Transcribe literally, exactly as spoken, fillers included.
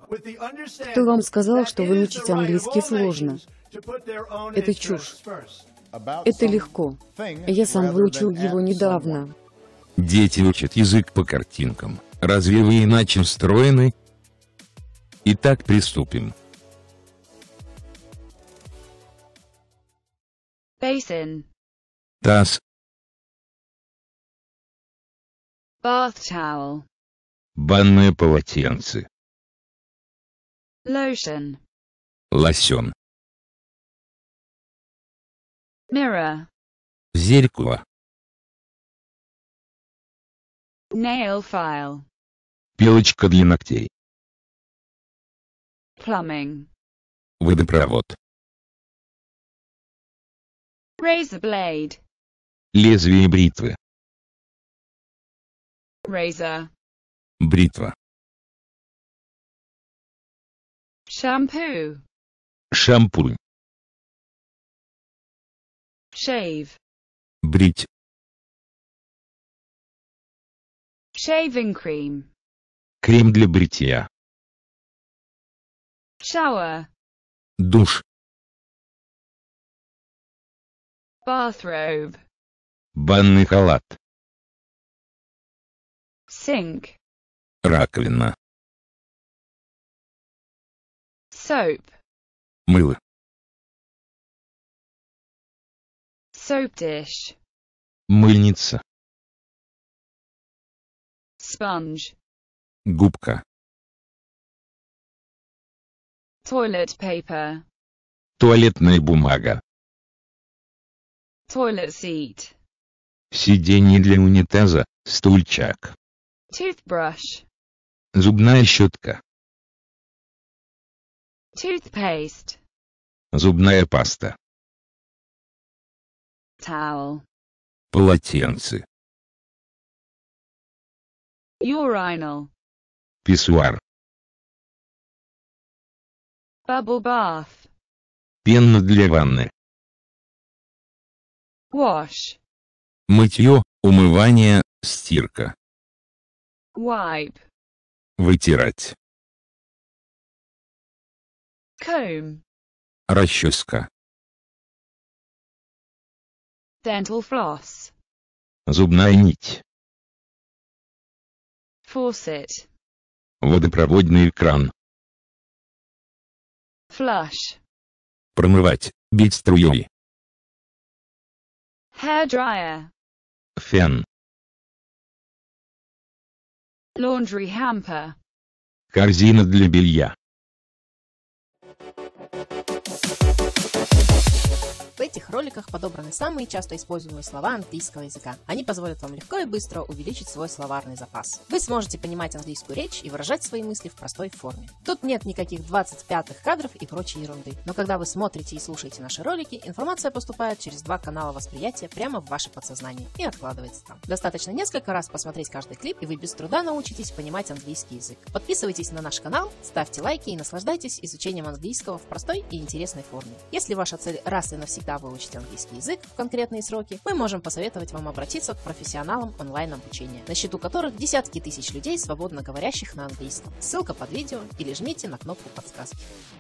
Кто вам сказал, что выучить английский сложно? Это чушь. Это легко. Я сам выучил его недавно. Дети учат язык по картинкам. Разве вы иначе устроены? Итак, приступим. Basin. Таз. Bath towel. Банное полотенце. Lotion. Лосьон. Mirror. Зеркало. Nail file. Пилочка для ногтей. Plumbing. Водопровод. Razor blade. Лезвие бритвы. Razor. Бритва. Shampoo. Шампунь. Shave. Брить. Shaving cream. Крем для бритья. Shower. Душ. Bathrobe. Банный халат. Sink. Раковина. Soap. Мыло. Soap dish. Мыльница. Sponge. Губка. Toilet paper. Туалетная бумага. Toilet seat. Сиденье для унитаза, стульчак. Toothbrush. Зубная щетка. Toothpaste. Зубная паста. Towel. Полотенце. Urinal. Писсуар. Bubble bath. Пена для ванны. Wash. Мытье, умывание, стирка. Wipe. Вытирать. Comb. Расческа. Dental floss. Зубная нить. Faucet. Водопроводный кран. Flush. Промывать, бить струей. Hair dryer. Фен. Laundry hamper. Корзина для белья. В этих роликах подобраны самые часто используемые слова английского языка. Они позволят вам легко и быстро увеличить свой словарный запас. Вы сможете понимать английскую речь и выражать свои мысли в простой форме. Тут нет никаких двадцать пятых кадров и прочей ерунды. Но когда вы смотрите и слушаете наши ролики, информация поступает через два канала восприятия прямо в ваше подсознание и откладывается там. Достаточно несколько раз посмотреть каждый клип, и вы без труда научитесь понимать английский язык. Подписывайтесь на наш канал, ставьте лайки и наслаждайтесь изучением английского в простой и интересной форме. Если ваша цель раз и навсегда выучить английский язык в конкретные сроки, мы можем посоветовать вам обратиться к профессионалам онлайн-обучения, на счету которых десятки тысяч людей, свободно говорящих на английском. Ссылка под видео или жмите на кнопку подсказки.